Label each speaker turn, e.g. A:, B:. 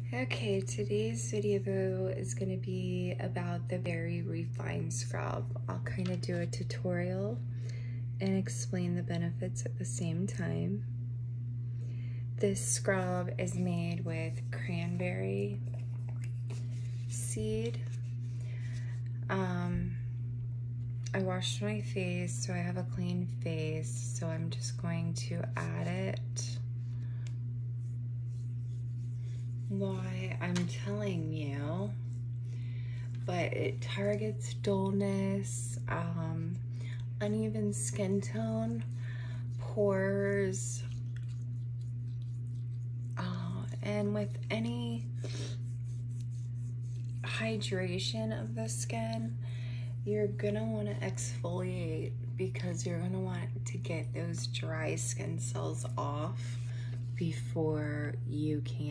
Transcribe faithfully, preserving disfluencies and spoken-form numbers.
A: Okay, today's video is going to be about the Berry Refine Scrub. I'll kind of do a tutorial and explain the benefits at the same time. This scrub is made with cranberry seed. Um, I washed my face, so I have a clean face, so I'm just going to add it. Why I'm telling you, but it targets dullness, um, uneven skin tone, pores, uh, and with any hydration of the skin, you're gonna want to exfoliate because you're gonna want to get those dry skin cells off before you can